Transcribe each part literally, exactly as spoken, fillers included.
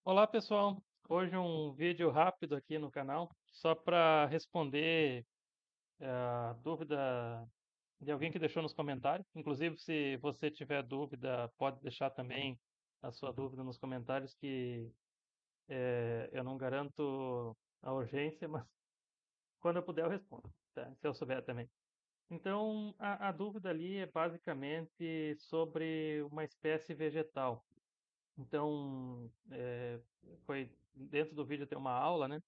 Olá, pessoal. Hoje um vídeo rápido aqui no canal, só para responder a dúvida de alguém que deixou nos comentários. Inclusive, se você tiver dúvida, pode deixar também a sua dúvida nos comentários, que eh, eu não garanto a urgência, mas quando eu puder eu respondo, tá? Se eu souber também. Então, a, a dúvida ali é basicamente sobre uma espécie vegetal. Então, eh, foi dentro do vídeo tem uma aula, né?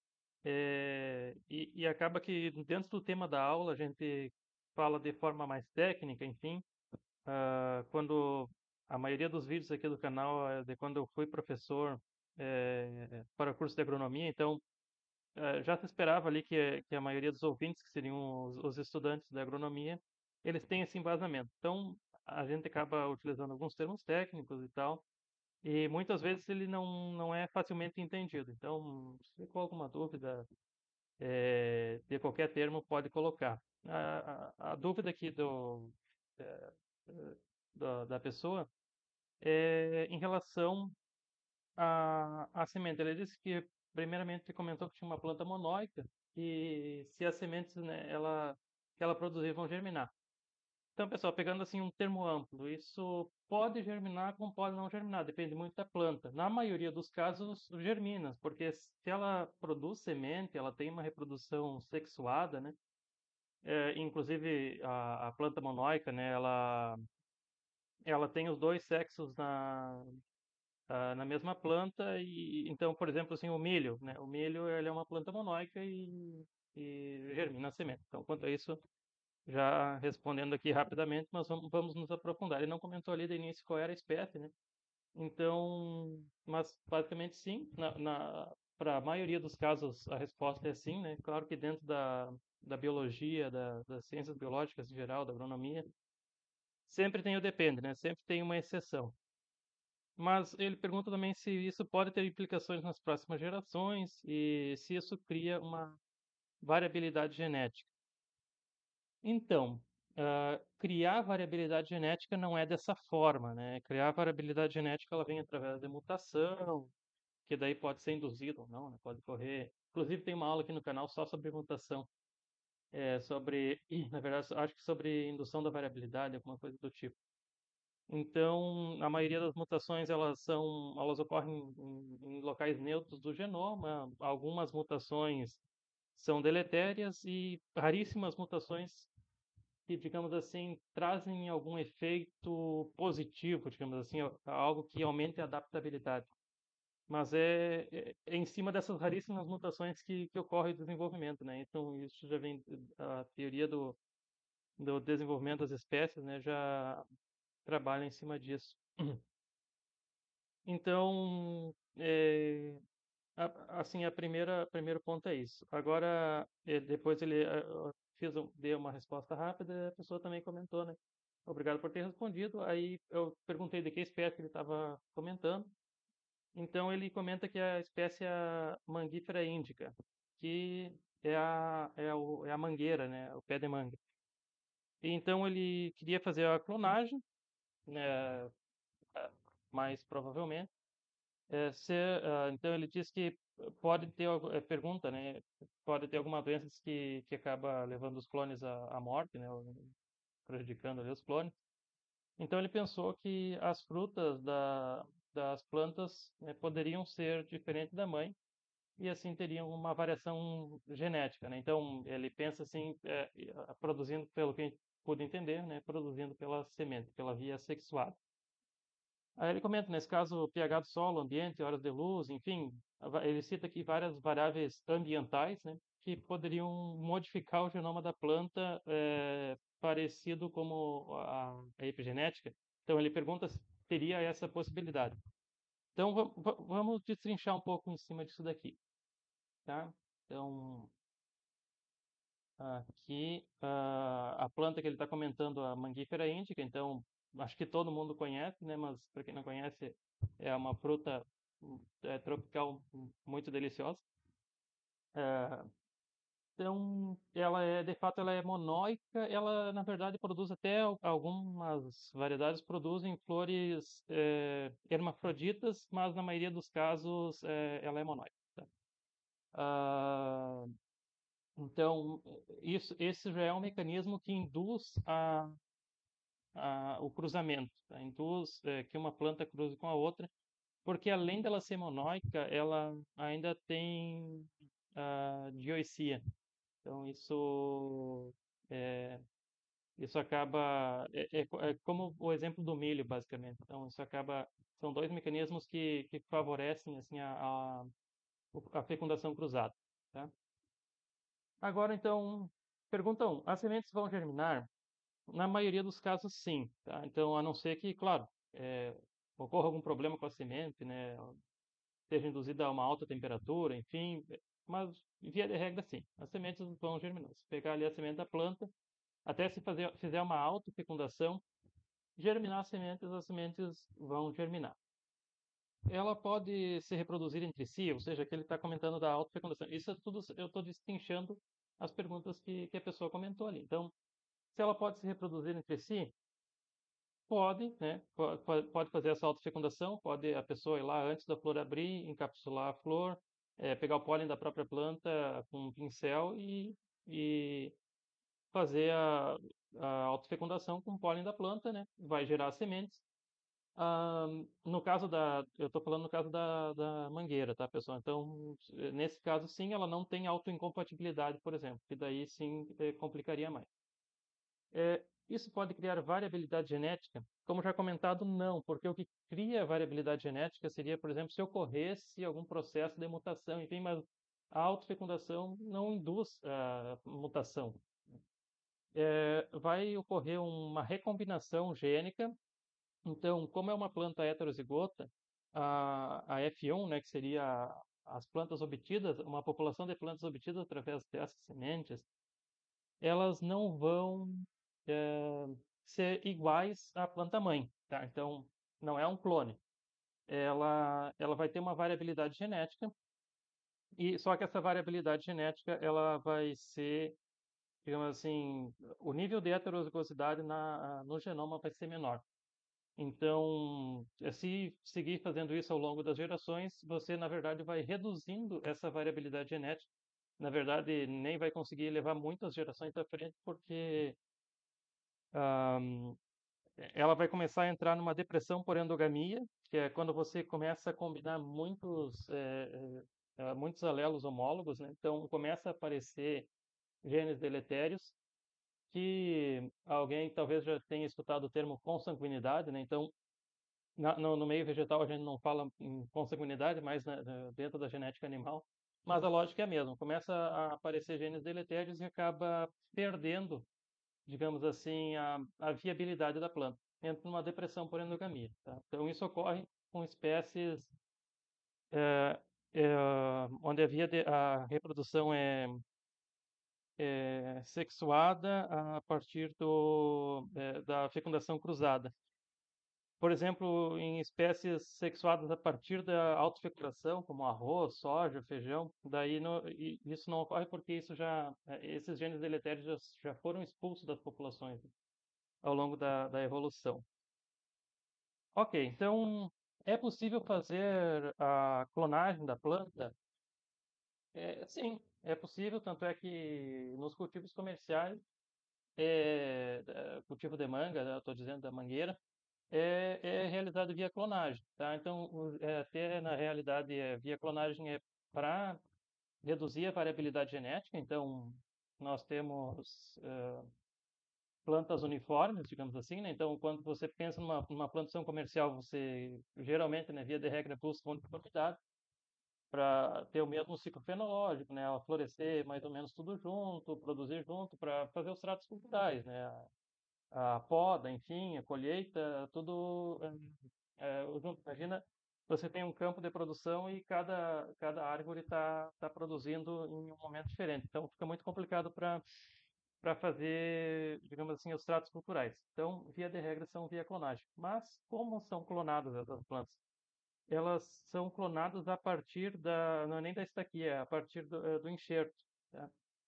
É, e, e acaba que dentro do tema da aula a gente fala de forma mais técnica, enfim. Ah, quando a maioria dos vídeos aqui do canal é de quando eu fui professor é, para o curso de agronomia, então eh, já se esperava ali que, que a maioria dos ouvintes, que seriam os, os estudantes da agronomia, eles têm esse embasamento. Então a gente acaba utilizando alguns termos técnicos e tal, e muitas vezes ele não, não é facilmente entendido. Então, se ficou alguma dúvida eh, de qualquer termo, pode colocar. A, a, a dúvida aqui do, eh, eh, da, da pessoa é em relação à, à semente. Ele disse que, primeiramente, ele comentou que tinha uma planta monóica e se as sementes, né, ela, que ela produzir vão germinar. Então, pessoal, pegando assim um termo amplo, isso pode germinar como pode não germinar, depende muito da planta. Na maioria dos casos, germina, porque se ela produz semente, ela tem uma reprodução sexuada, né? É, inclusive a, a planta monóica, né? Ela, ela tem os dois sexos na, a- na mesma planta e então, por exemplo, assim, o milho, né? O milho ele é uma planta monóica e, e germina a semente. Então, quanto a isso, já respondendo aqui rapidamente, mas vamos, vamos nos aprofundar. Ele não comentou ali de início qual era a espécie, né? Então, mas basicamente sim, na, na, para a maioria dos casos a resposta é sim, né? Claro que dentro da, da biologia, da, das ciências biológicas em geral, da agronomia, sempre tem o depende, né? Sempre tem uma exceção. Mas ele pergunta também se isso pode ter implicações nas próximas gerações e se isso cria uma variabilidade genética. Então, ah, criar variabilidade genética não é dessa forma, né? Criar variabilidade genética ela vem através de mutação, que daí pode ser induzido ou não, né? Pode correr. Inclusive tem uma aula aqui no canal só sobre mutação, é, sobre, na verdade, acho que sobre indução da variabilidade, alguma coisa do tipo. Então, a maioria das mutações elas são, elas ocorrem em, em locais neutros do genoma. Algumas mutações são deletérias e raríssimas mutações que, digamos assim, trazem algum efeito positivo, digamos assim, algo que aumente a adaptabilidade. Mas é, é, é em cima dessas raríssimas mutações que, que ocorre o desenvolvimento, né? Então, isso já vem, a teoria do, do desenvolvimento das espécies, né? Já trabalha em cima disso. Então, é, a- assim, a primeira, primeiro ponto é isso. Agora, eh, depois ele eh, eu fiz, um- dei uma resposta rápida, a pessoa também comentou, né? Obrigado por ter respondido. Aí eu perguntei de que espécie ele estava comentando. Então ele comenta que a espécie é a Mangifera indica, que é a, é o- é a mangueira, né? O pé de manga. E então ele queria fazer a clonagem, né? Mais provavelmente. É, se, ah, então ele diz que pode ter, algu- é, pergunta, né? Pode ter alguma doença que, que acaba levando os clones à, à morte, né? Ou prejudicando ali os clones. Então ele pensou que as frutas da, das plantas, né, poderiam ser diferentes da mãe e assim teriam uma variação genética, né? Então ele pensa assim, é, eh, produzindo, pelo que a gente pude entender, né? Produzindo pela semente, pela via sexuada. Aí ele comenta, nesse caso, pH do solo, ambiente, horas de luz, enfim, va- ele cita aqui várias variáveis ambientais, né, que poderiam modificar o genoma da planta, eh, parecido como a, a epigenética. Então ele pergunta se teria essa possibilidade. Então va- va- vamos destrinchar um pouco em cima disso daqui, tá? Então aqui ah, a planta que ele está comentando, a Mangifera indica, então acho que todo mundo conhece, né? Mas para quem não conhece, é uma fruta hum, é, tropical hum, muito deliciosa. Então, ela é, de fato, ela é monóica. Ela, na verdade, produz até al- algumas variedades produzem flores eh, hermafroditas, mas na maioria dos casos eh, ela é monóica. Tá? Ah, então, isso, esse já é um mecanismo que induz a, a- o cruzamento, tá? Induz eh, que uma planta cruze com a outra, porque além dela ser monóica, ela ainda tem a dioicia. Então, isso é, isso acaba é, é co- é como o exemplo do milho, basicamente. Então, isso acaba são dois mecanismos que, que favorecem assim a, a, o- a fecundação cruzada, tá? Agora, então, perguntam, as sementes vão germinar? Na maioria dos casos, sim, tá? Então, a não ser que, claro, é, ocorra algum problema com a semente, né? Seja induzida a uma alta temperatura, enfim, é, mas via de regra, sim, as sementes vão germinar. Se pegar ali a semente da planta, até se fazer, fizer uma autofecundação, germinar as sementes, as sementes vão germinar. Ela pode se reproduzir entre si, ou seja, que ele está comentando da autofecundação. Isso é tudo, eu estou destrinchando as perguntas que, que a pessoa comentou ali. Então, se ela pode se reproduzir entre si, pode, né? po- po- Pode fazer essa autofecundação, pode a pessoa ir lá antes da flor abrir, encapsular a flor, eh, pegar o pólen da própria planta com um pincel e, e fazer a, a autofecundação com o pólen da planta, né? Vai gerar sementes. Ah, no caso da, eu estou falando no caso da, da mangueira, tá, pessoal? Então, nesse caso, sim, ela não tem autoincompatibilidade, por exemplo, que daí sim eh, complicaria mais. É, isso pode criar variabilidade genética? Como já comentado, não, porque o que cria variabilidade genética seria, por exemplo, se ocorresse algum processo de mutação, enfim, mas a autofecundação não induz a mutação. É, vai ocorrer uma recombinação gênica. Então, como é uma planta heterozigota, a, a F um, né, que seria as plantas obtidas, uma população de plantas obtidas através dessas sementes, elas não vão eh, ser iguais à planta mãe, tá? Então, não é um clone. Ela, ela vai ter uma variabilidade genética, e só que essa variabilidade genética ela vai ser, digamos assim, o nível de heterozigosidade na, no genoma vai ser menor. Então, eh, se seguir fazendo isso ao longo das gerações, você, na verdade, vai reduzindo essa variabilidade genética. Na verdade, nem vai conseguir levar muitas gerações à frente, porque ah, ela vai começar a entrar numa depressão por endogamia, que é quando você começa a combinar muitos, eh, eh, eh, muitos alelos homólogos, né? Então, começa a aparecer genes deletérios, que alguém talvez já tenha escutado o termo consanguinidade, né? Então, na- no, no meio vegetal a gente não fala em consanguinidade, mas na- na- dentro da genética animal. Mas a lógica é a mesma. Começa a aparecer genes deletérios e acaba perdendo, digamos assim, a, a viabilidade da planta. Entra numa depressão por endogamia, tá? Então isso ocorre com espécies é, é, onde a via de, a reprodução é, é sexuada a partir do, é, da fecundação cruzada. Por exemplo, em espécies sexuadas a partir da autofecundação, como arroz, soja, feijão, daí no- i- isso não ocorre porque isso já, eh, esses genes deletérios já, já foram expulsos das populações ao longo da, da evolução. Ok, então é possível fazer a clonagem da planta? É, sim, é possível, tanto é que nos cultivos comerciais, é, da- cultivo de manga, né, eu estou dizendo da mangueira, é, é realizado via clonagem, tá? Então, o- é, até na realidade, é, via clonagem é para reduzir a variabilidade genética. Então, nós temos é, plantas uniformes, digamos assim, né? Então, quando você pensa numa, numa plantação comercial, você geralmente, né, via de regra, busca uniformidade para ter o mesmo ciclo fenológico, né? Ela florescer mais ou menos tudo junto, produzir junto, para fazer os tratos culturais, né? A poda, enfim, a colheita, tudo é, é, junto. Imagina, você tem um campo de produção e cada, cada árvore está tá produzindo em um momento diferente. Então, fica muito complicado para para fazer, digamos assim, os tratos culturais. Então, via de regra, são via clonagem. Mas, como são clonadas essas plantas? Elas são clonadas a partir da, não é nem da estaquia, é a partir do, eh, do enxerto, tá?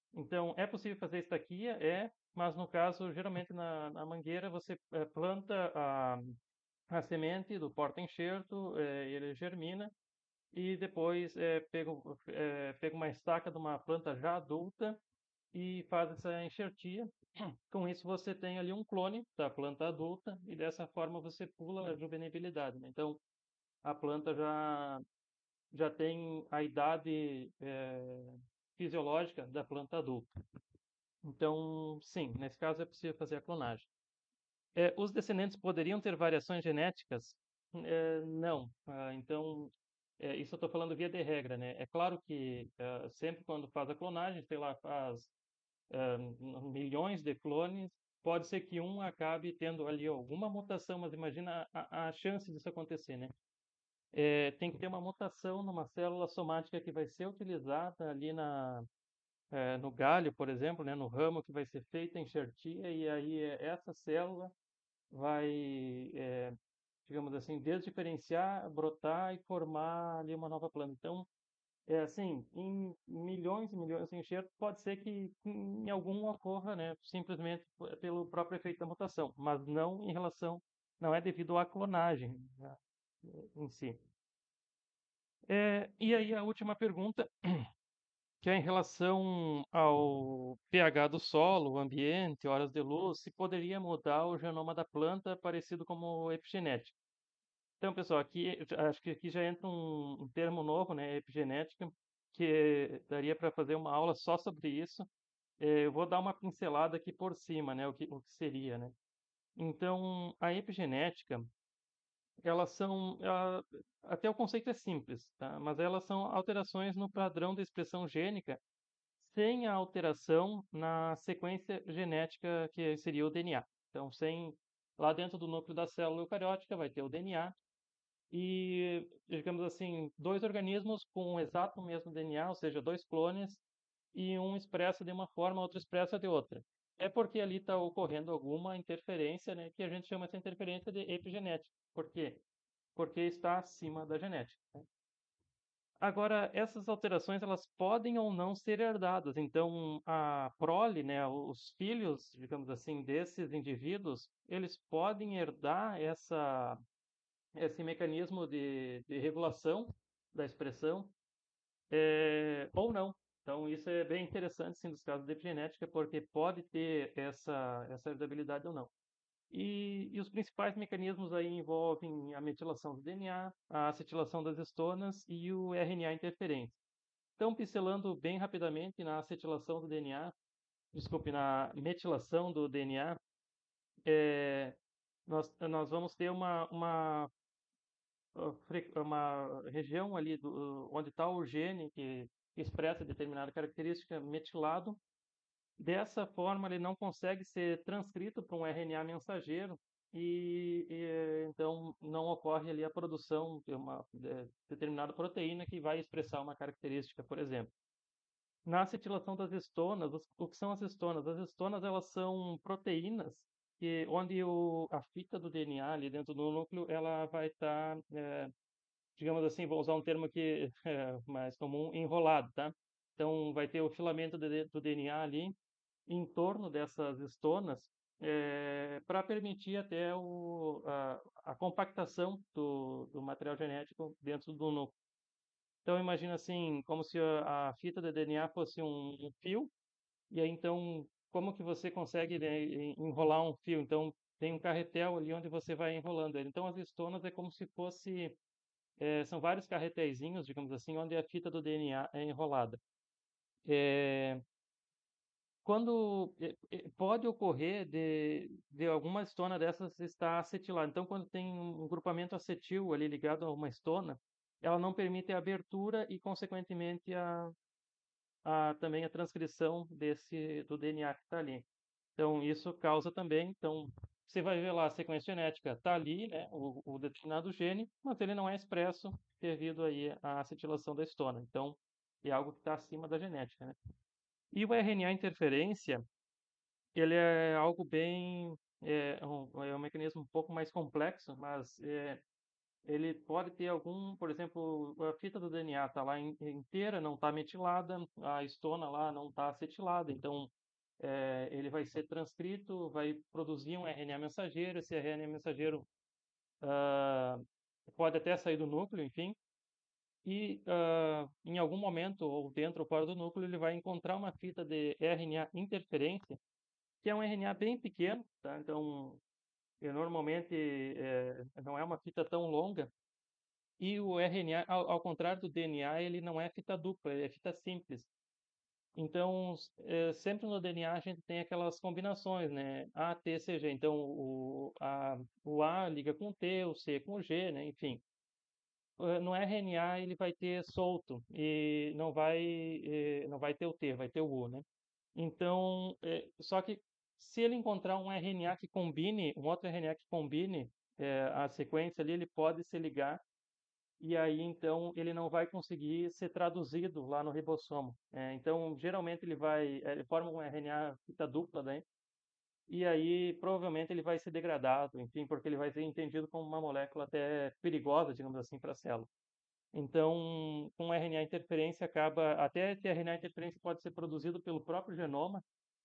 Então, é possível fazer estaquia? É, mas no caso, geralmente na, na mangueira, você eh, planta a, a semente do porta-enxerto, eh, ele germina, e depois eh, pega, o- eh, pega uma estaca de uma planta já adulta e faz essa enxertia. Com isso, você tem ali um clone da planta adulta, e dessa forma você pula a juvenibilidade, né? Então, a planta já, já tem a idade eh, fisiológica da planta adulta. Então, sim, nesse caso é possível fazer a clonagem. É, os descendentes poderiam ter variações genéticas? É, não. Ah, então, é, isso eu estou falando via de regra, né? É claro que ah, sempre quando faz a clonagem, sei lá, faz ah, milhões de clones, pode ser que um acabe tendo ali alguma mutação, mas imagina a, a chance disso acontecer, né? É, tem que ter uma mutação numa célula somática que vai ser utilizada ali na, eh, no galho, por exemplo, né, no ramo que vai ser feita a enxertia, e aí eh, essa célula vai, eh, digamos assim, desdiferenciar, brotar e formar ali uma nova planta. Então, é assim, em milhões e milhões de enxertos, pode ser que em algum ocorra, né, simplesmente p- pelo próprio efeito da mutação, mas não em relação, não é devido à clonagem, né, em si. Eh, e aí a última pergunta, que é em relação ao pH do solo, o ambiente, horas de luz, se poderia mudar o genoma da planta parecido como epigenética. Então, pessoal, aqui acho que aqui já entra um, um termo novo, né, epigenética, que daria para fazer uma aula só sobre isso. Eh, Eu vou dar uma pincelada aqui por cima, né, o que, o que seria, né? Então, a epigenética, elas são, ela- até o conceito é simples, tá? Mas elas são alterações no padrão de expressão gênica sem a alteração na sequência genética que seria o D N A. Então, sem lá dentro do núcleo da célula eucariótica vai ter o D N A e, digamos assim, dois organismos com o exato mesmo D N A, ou seja, dois clones, e um expressa de uma forma, outro expressa de outra. É porque ali está ocorrendo alguma interferência, né, que a gente chama essa interferência de epigenética. Por quê? Porque está acima da genética. Agora, essas alterações elas podem ou não ser herdadas. Então, a prole, né, os filhos, digamos assim, desses indivíduos, eles podem herdar essa, esse mecanismo de, de regulação da expressão, eh, ou não. Então, isso é bem interessante, sim, dos casos de epigenética, porque pode ter essa, essa herdabilidade ou não. E, e os principais mecanismos aí envolvem a metilação do D N A, a a acetilação das estonas e o R N A interferente. Então, pincelando bem rapidamente na acetilação do D N A, desculpe, na metilação do D N A, é, nós, nós vamos ter uma, uma, uh, fre- uma região ali do, onde está o gene que expressa determinada característica metilado. Dessa forma, ele não consegue ser transcrito para um R N A mensageiro e, e, então não ocorre ali a produção de uma de, determinada proteína que vai expressar uma característica, por exemplo. Na acetilação das estonas, os- o que são as estonas? As estonas elas são proteínas que, onde o, a fita do D N A ali dentro do núcleo ela vai estar, digamos assim, vou usar um termo que é mais comum, enrolado, tá? Então vai ter o filamento de- do D N A ali em torno dessas estonas para permitir até o, a, a compactação do, do material genético dentro do núcleo. Então imagina assim, como se a, a fita de D N A fosse um, um fio, e aí então como que você consegue, né, en- enrolar um fio? Então tem um carretel ali onde você vai enrolando ele. Então as estonas é como se fosse, eh, são vários carretéisinhos, digamos assim, onde a fita do D N A é enrolada. É, quando eh, eh, pode ocorrer de, de alguma estona dessas estar acetilada. Então, quando tem um grupamento acetil ali ligado a uma estona, ela não permite a abertura e, consequentemente, a, a, também a transcrição desse do D N A que está ali. Então, isso causa também. Então, você vai ver lá a sequência genética, está ali, né, o, o determinado gene, mas ele não é expresso devido aí à acetilação da estona. Então, é algo que está acima da genética, né? E o R N A interferência, ele é algo bem, é um, é um mecanismo um pouco mais complexo, mas é, ele pode ter algum, por exemplo, a fita do D N A está lá in- inteira, não está metilada, a histona lá não está acetilada, então eh, ele vai ser transcrito, vai produzir um R N A mensageiro, esse R N A mensageiro ah, pode até sair do núcleo, enfim, e ah, em algum momento, ou dentro ou fora do núcleo, ele vai encontrar uma fita de R N A interferência, que é um R N A bem pequeno, tá? Então, eh, normalmente eh, não é uma fita tão longa, e o R N A, ao, ao contrário do D N A, ele não é fita dupla, ele é fita simples. Então, s- eh, sempre no D N A a a gente tem aquelas combinações, né? A, T, C, G. Então, o, a, o A liga com o T, o C com o G, né? Enfim, eh, no R N A ele vai ter solto e não vai, eh, não vai ter o T, vai ter o U, né? Então, eh, só que se ele encontrar um R N A que combine, um outro R N A que combine eh, a sequência ali, ele pode se ligar e aí então ele não vai conseguir ser traduzido lá no ribossomo. Eh, então, geralmente ele vai, eh, ele forma um R N A fita dupla, né? E aí provavelmente ele vai ser degradado, enfim, porque ele vai ser entendido como uma molécula até perigosa, digamos assim, para a célula. Então, com R N A interferência acaba, até que R N A interferência pode ser produzido pelo próprio genoma,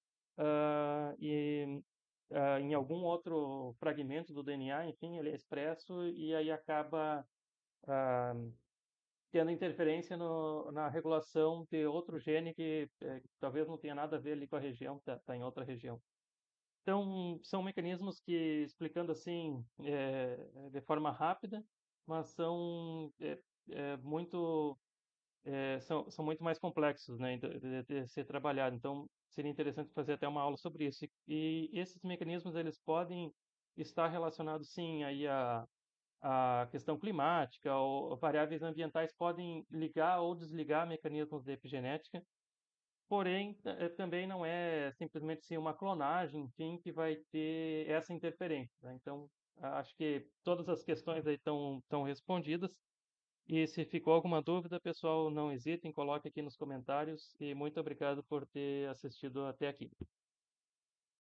ah, e ah, em algum outro fragmento do D N A, enfim, ele é expresso e aí acaba ah, tendo interferência no- na regulação de outro gene que eh, talvez não tenha nada a ver ali com a região, está em outra região. Então, são mecanismos que, explicando assim, eh, de forma rápida, mas são eh, eh, muito é, são, são muito mais complexos, né, de, de- de ser trabalhado. Então, seria interessante fazer até uma aula sobre isso. E, e esses mecanismos, eles podem estar relacionados, sim, aí a, a questão climática ou variáveis ambientais podem ligar ou desligar mecanismos de epigenética. Porém, ta- eh, também não é simplesmente sim, uma clonagem, enfim, que vai ter essa interferência, né? Então, a- acho que todas as questões aí estão estão respondidas. E se ficou alguma dúvida, pessoal, não hesitem, coloque aqui nos comentários. E muito obrigado por ter assistido até aqui.